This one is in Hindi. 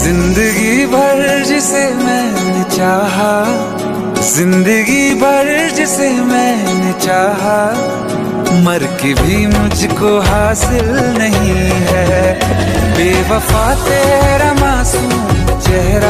जिंदगी भर जिसे मैंने चाहा, जिंदगी भर जिसे मैंने चाहा, मर के भी मुझको हासिल नहीं है। बेवफा तेरा मासूम चेहरा